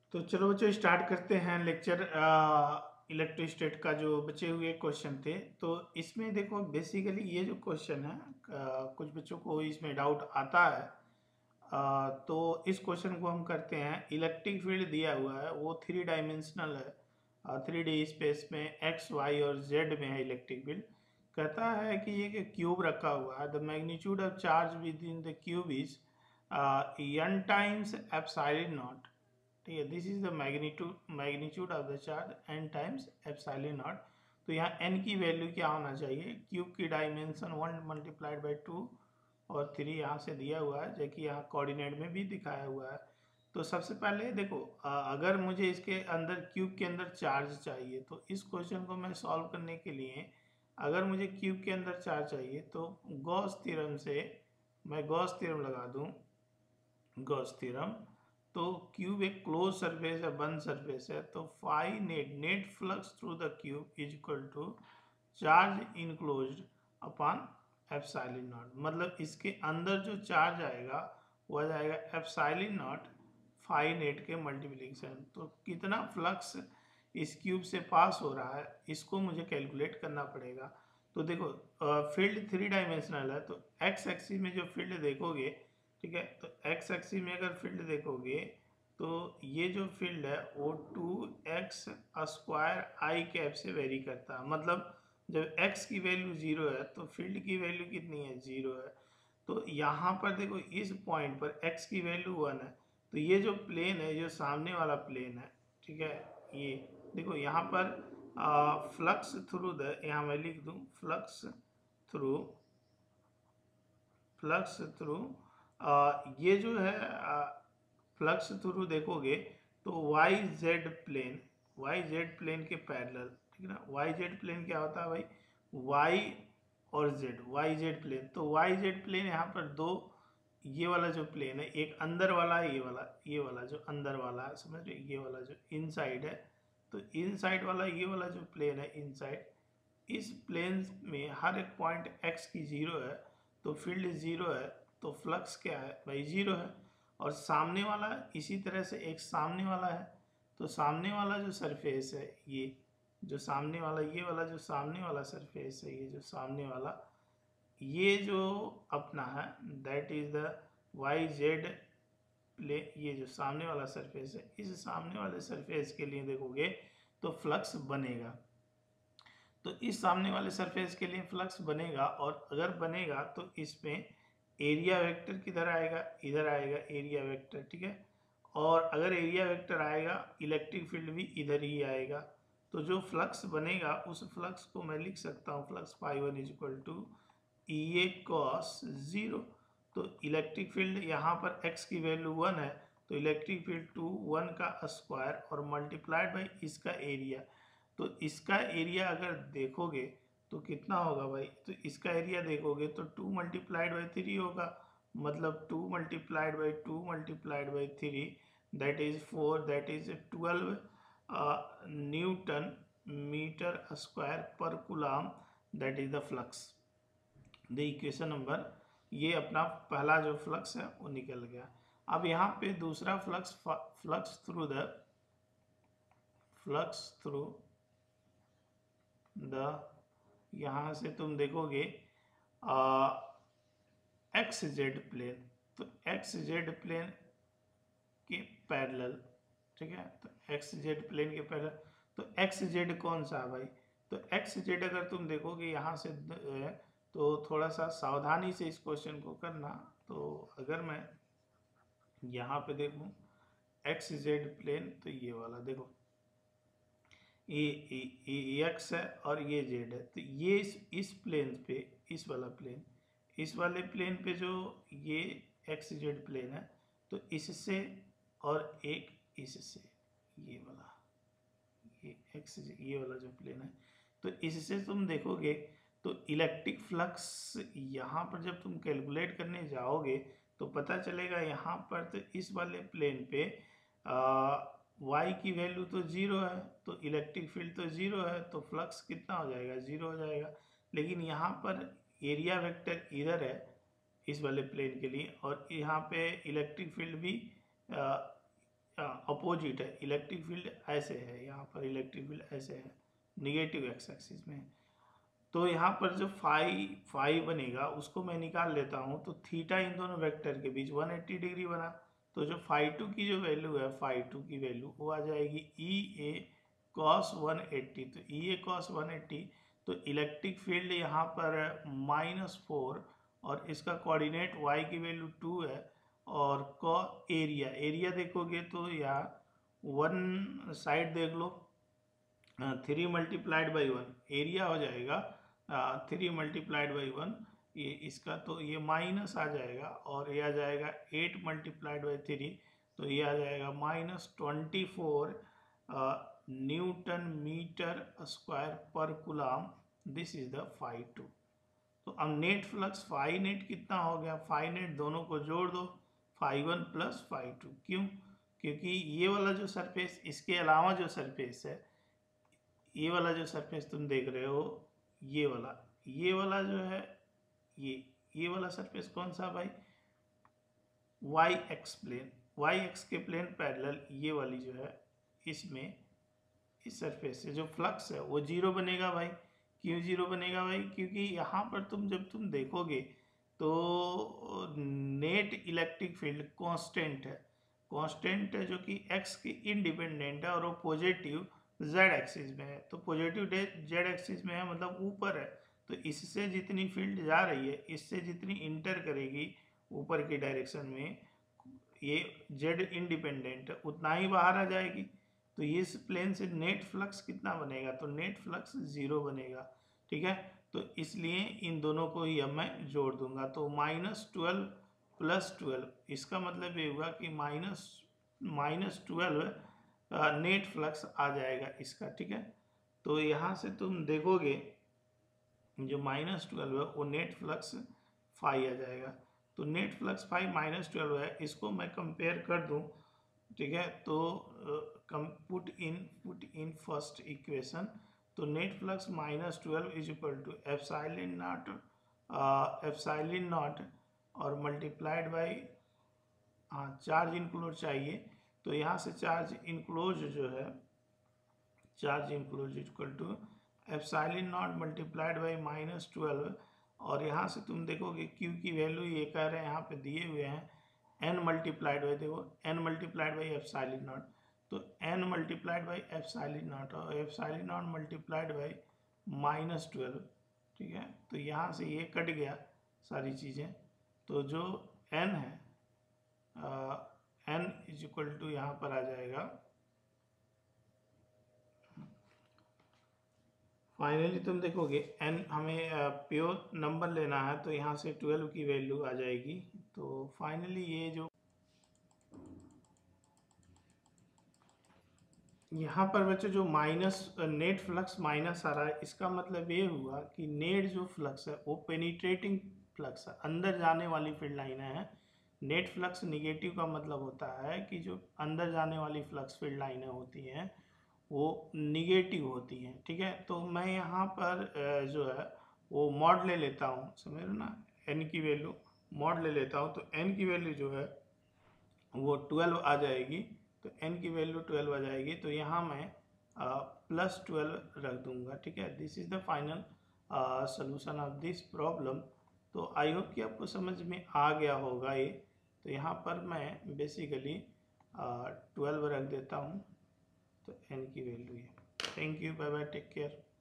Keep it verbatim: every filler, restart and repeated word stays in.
तो चलो बच्चों स्टार्ट करते हैं लेक्चर। इलेक्ट्रोस्टैट का जो बचे हुए क्वेश्चन थे, तो इसमें देखो बेसिकली ये जो क्वेश्चन है, अ, कुछ बच्चों को इसमें डाउट आता है। अ, तो इस क्वेश्चन को हम करते हैं। इलेक्ट्रिक फील्ड दिया हुआ है, वो थ्री डायमेंशनल है, थ्री डी स्पेस में एक्स वाई और जेड में है इलेक्ट्रिक फील्ड। कहता है कि ये क्यूब रखा हुआ है, the magnitude of charge within the cube is N times epsilon naught. ठीक है, this is the magnitude magnitude of the charge N times epsilon naught. तो यहाँ एन की वैल्यू क्या होना चाहिए? क्यूब की dimension one multiplied by two और थ्री यहाँ से दिया हुआ है, जो कि यहाँ कोऑर्डिनेट में भी दिखाया हुआ है। तो सबसे पहले देखो, अ, अगर मुझे इसके अंदर क्यूब के अंदर चार्ज चाहिए, तो इस क्वेश्चन को मैं सॉल्व करने के लिए अगर मुझे क्यूब के अंदर चार्ज चाहिए तो गॉस थ्योरम से मैं गॉस थ्योरम लगा दूं। गॉस थ्योरम, तो क्यूब एक क्लोज सरफेस है, बंद सरफेस है, तो phi net net flux through the cube is equal to charge enclosed upon epsilon naught. मतलब इसके अंदर जो चार्ज आएगा वो आ जाएगा एप्सिलॉन नॉट फाई नेट के मल्टीप्लिकेशन। तो कितना फ्लक्स इस क्यूब से पास हो रहा है, इसको मुझे कैलकुलेट करना पड़ेगा। तो देखो, फील्ड थ्री डायमेंशनल है, तो एक्स एक्सिस में जो फील्ड देखोगे, ठीक है, तो एक्स एक्सिस में अगर फील्ड देखोगे तो ये जो फील्ड है वो two X square I cap से वेरी करता है। मतलब जब x की वैल्यू जीरो है तो फील्ड की वैल्यू कितनी है? जीरो है। तो यहाँ पर देखो, इस पॉइंट पर x की वैल्यू वन है, तो ये जो प्लेन है, जो सामने वाला प्लेन है, ठीक है, ये देखो यहाँ पर फ्लक्स थ्रू द, यहाँ मैं लिख दूँ फ्लक्स थ्रू फ्लक्स थ्रू ये जो है फ्लक्स थ्रू देखोगे तो Y Z plane, Y Z plane के पैरेलल, ठीक है ना। वाई जेड प्लेन क्या होता है भाई? वाई और जेड, वाई जेड प्लेन। तो वाई जेड प्लेन यहाँ पर दो, ये वाला जो प्लेन है, एक अंदर वाला है, ये वाला ये वाला जो अंदर वाला है, समझ रहे, ये वाला जो इनसाइड है, तो इनसाइड वाला ये वाला जो प्लेन है इनसाइड, इस प्लेन में हर एक पॉइंट x की जीरो है, तो फील्ड जीरो है, तो फ्लक्स क्या है भाई? जीरो है। और सामने वाला इसी तरह से एक सामने वाला है, तो सामने वाला जो सरफेस है, ये जो सामने वाला, ये वाला जो सामने वाला सरफेस है, ये जो सामने वाला, ये जो अपना है, that is the Y Z plane, ये जो सामने वाला सरफेस है, इस सामने वाले सरफेस के लिए देखोगे तो फ्लक्स बनेगा। तो इस सामने वाले सरफेस के लिए फ्लक्स बनेगा, और अगर बनेगा तो इसमें एरिया वेक्टर किधर आएगा? इधर आएगा एरिया वेक्टर, ठीक है। और अगर एरिया वेक्टर आएगा, इलेक्ट्रिक फील्ड भी इधर ही आएगा। तो जो फ्लक्स बनेगा उस फ्लक्स को मैं लिख सकता हूँ, flux phi one is equal to E A cos zero. तो इलेक्ट्रिक फील्ड यहाँ पर x की वैल्यू वन है, तो इलेक्ट्रिक फील्ड टू वन का स्क्वायर और मल्टीप्लाइड बाई इसका एरिया। तो इसका एरिया अगर देखोगे तो कितना होगा भाई? तो इसका एरिया देखोगे तो टू मल्टीप्लाइड बाई थ्री होगा, मतलब two multiplied by two multiplied by three, that is four, that is twelve newton meter square पर coulomb, that is the flux. The equation number, ये अपना पहला जो फ्लक्स है वो निकल गया। अब यहाँ पे दूसरा flux, flux through the flux through the, यहाँ से तुम देखोगे एक्स जेड प्लेन, तो एक्स जेड प्लेन के पैरेलल, ठीक है, तो एक्स जेड प्लेन के पैरेलल। तो एक्स जेड कौन सा है भाई? तो एक्स जेड अगर तुम देखोगे यहाँ से, तो थोड़ा सा सावधानी से इस क्वेश्चन को करना। तो अगर मैं यहाँ पे देखूँ एक्स जेड प्लेन, तो ये वाला देखो, ये एक्स है और ये जेड है, तो ये इस, इस प्लेन पे, इस वाला प्लेन, इस वाले प्लेन पे जो ये एक्स जेड प्लेन है, तो इससे और एक इससे, ये वाला, ये एक्स, ये वाला जो प्लेन है, तो इससे तुम देखोगे तो इलेक्ट्रिक फ्लक्स यहाँ पर जब तुम कैलकुलेट करने जाओगे तो पता चलेगा यहाँ पर, तो इस वाले प्लेन पे वाई की वैल्यू तो जीरो है, तो इलेक्ट्रिक फील्ड तो जीरो है, तो फ्लक्स कितना हो जाएगा? जीरो हो जाएगा। लेकिन यहाँ पर एरिया वेक्टर इधर है इस वाले प्लेन के लिए, और यहाँ पे इलेक्ट्रिक फील्ड भी अपोजिट है, इलेक्ट्रिक फील्ड ऐसे है, यहाँ पर इलेक्ट्रिक फील्ड ऐसे है, निगेटिव एक्स एक्सिस में। तो यहाँ पर जो फाई फाई बनेगा उसको मैं निकाल लेता हूँ, तो थीटा इन दोनों वेक्टर के बीच एक सौ अस्सी डिग्री बना। तो जो फाई टू की जो वैल्यू है, फाई टू की वैल्यू वो आ जाएगी E A cos one eighty. तो E A cos one eighty, तो इलेक्ट्रिक फील्ड यहाँ पर माइनस फोर और इसका कोऑर्डिनेट y की वैल्यू टू है। और को एरिया एरिया देखोगे तो यहाँ वन साइड देख लो, three multiplied by one area हो जाएगा, थ्री मल्टीप्लाइड बाई वन ये इसका, तो ये माइनस आ जाएगा और ये आ जाएगा एट मल्टीप्लाइड बाई थ्री, तो ये आ जाएगा minus twenty four newton meter square पर coulomb. This is the phi two. तो अब नेट फ्लक्स फाई नेट कितना हो गया, फाई नेट दोनों को जोड़ दो, phi one plus phi two. क्यों? क्योंकि ये वाला जो सरफेस, इसके अलावा जो सरफेस है, ये वाला जो सरफेस तुम देख रहे हो, ये वाला ये वाला जो है, ये ये वाला सरफेस कौन सा भाई, Y X plane, Y X के प्लेन पैरेलल ये वाली जो है, इसमें इस सरफेस से जो फ्लक्स है वो जीरो बनेगा भाई। क्यों जीरो बनेगा भाई? क्योंकि यहाँ पर तुम जब तुम देखोगे तो नेट इलेक्ट्रिक फील्ड कांस्टेंट है, कांस्टेंट है जो कि एक्स की इंडिपेंडेंट है और वो पॉजिटिव जेड एक्सिस में है। तो पॉजिटिव जेड एक्सिस में है मतलब ऊपर है, तो इससे जितनी फील्ड जा रही है, इससे जितनी इंटर करेगी ऊपर की डायरेक्शन में, ये जेड इंडिपेंडेंट है, उतना ही बाहर आ जाएगी। तो इस प्लेन से नेट फ्लक्स कितना बनेगा, तो नेट फ्लक्स जीरो बनेगा। ठीक है, तो इसलिए इन दोनों को ही अब मैं जोड़ दूंगा। तो माइनस ट्वेल्व प्लस ट्वेल्व, इसका मतलब ये हुआ कि minus minus twelve net flux आ जाएगा इसका। ठीक है, तो यहाँ से तुम देखोगे जो माइनस ट्वेल्व है वो नेट फ्लक्स फाई आ जाएगा। तो net flux phi minus twelve है, इसको मैं कंपेयर कर दूं, ठीक है, तो come put in put in first equation, तो net flux minus twelve is equal to epsilon naught epsilon naught और मल्टीप्लाइड बाई, हाँ चार्ज इनक्लोज चाहिए, तो यहाँ से चार्ज इनक्लोज जो है, charge enclose equal to epsilon naught multiplied by minus twelve, और यहाँ से तुम देखोगे क्यू की वैल्यू ये कह रहे हैं यहाँ पे दिए हुए हैं एन मल्टीप्लाइड बाई, देखो N multiplied by epsilon naught, तो N multiplied by epsilon naught और epsilon naught multiplied by minus twelve. ठीक है, तो यहाँ से ये कट गया सारी चीज़ें, तो जो एन है एन इज इक्वल टू यहाँ पर आ जाएगा, फाइनली तुम देखोगे एन हमें प्योर नंबर लेना है, तो यहाँ से ट्वेल्व की वैल्यू आ जाएगी। तो फाइनली ये जो यहाँ पर बच्चों जो माइनस नेट फ्लक्स माइनस आ रहा है, इसका मतलब ये हुआ कि नेट जो फ्लक्स है वो पेनिट्रेटिंग फ्लक्स है, अंदर जाने वाली फील्ड लाइन है। नेट फ्लक्स निगेटिव का मतलब होता है कि जो अंदर जाने वाली फ्लक्स फील्ड लाइनें होती हैं वो निगेटिव होती हैं। ठीक है, तो मैं यहाँ पर जो है वो मॉड ले लेता हूँ, समझ रहे ना, एन की वैल्यू मॉड ले लेता हूँ, तो एन की वैल्यू जो है वो ट्वेल्व आ जाएगी, तो एन की वैल्यू ट्वेल्व आ जाएगी, तो यहाँ मैं प्लस ट्वेल्व रख दूंगा। ठीक है, this is the final solution of this problem. तो आई होप कि आपको समझ में आ गया होगा ये। तो यहाँ पर मैं बेसिकली ट्वेल्व रख देता हूँ, तो एन की वैल्यू है। Thank you, bye bye, take care.